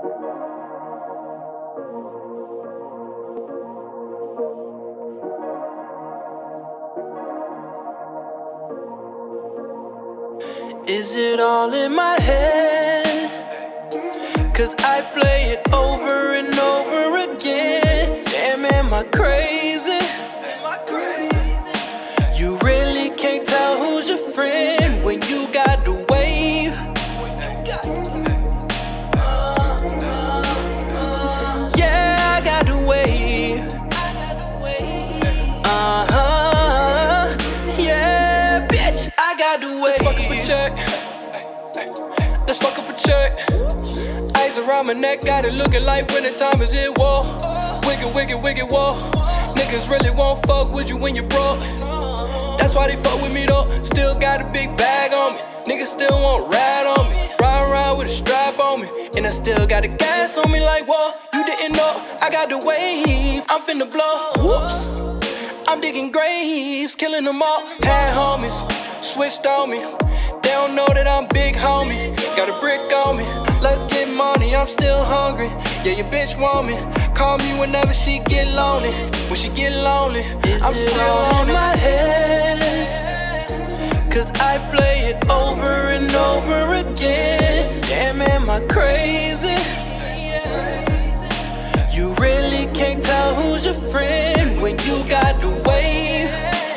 Is it all in my head? Cause I play it over and over again. Damn, am I crazy? You really can't tell who's your friend when you got to wave. Yeah, I got to wave. Yeah, bitch, I got to wave. Let's fuck up a check. Let's fuck up a check. Ice around my neck, got it looking like wintertime is it war. Wicked, wicked, wicked war. Niggas really won't fuck with you when you broke. That's why they fuck with me though. Still got a big bag on me. Niggas still won't ride on me. Ride around with a strap on me. And I still got the gas on me like, whoa, you didn't know. I got the wave, I'm finna blow. Whoops, I'm digging graves, killing them all. Had homies, switched on me. They don't know that I'm big homie. Got a brick on me, let's get money, I'm still hungry. Yeah, your bitch want me. Call me whenever she get lonely. When she get lonely, I'm still on my head. Cause I play it over and over again. Damn, am I crazy? You really can't tell who's your friend when you got the wave.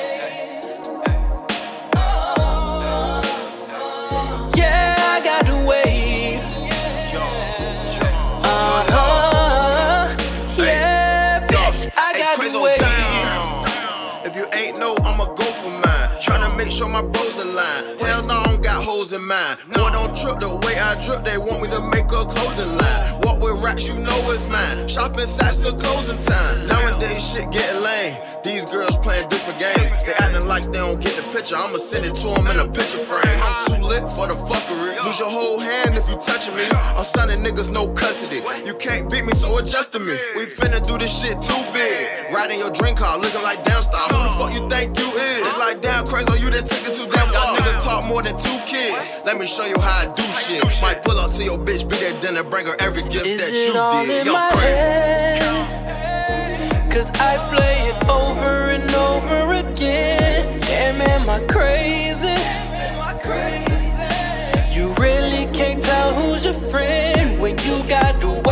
Yeah, I got the wave. Yeah, bitch, I got the wave. If you ain't know, I'ma go for mine. Tryna make sure my bros align. Hell no, I don't got hoes in mine. Boy, don't trip the way I drip. They want me to make a clothing line. Walk with racks, you know it's mine. Shopping sites till closing time. Nowadays, shit getting lame. These girls playing different games. They acting like they don't get the picture. I'ma send it to them in a picture frame. I'm too lit for the fuckery. Lose your whole hand if you touching me. I'm signing niggas no custody. You can't beat me, so adjust to me. We finna do this shit too big. Riding your dream car, looking like damn star. Who the fuck you think you is? It's like damn crazy, or you done took it too damn far. Niggas talk more than 2 kids. Let me show you how I do shit. Might pull up to your bitch, be that dinner, bring her every gift that you did. Yo, crazy. Cause I play it over and over again. Damn, am I crazy? You really can't tell who's your friend when you got the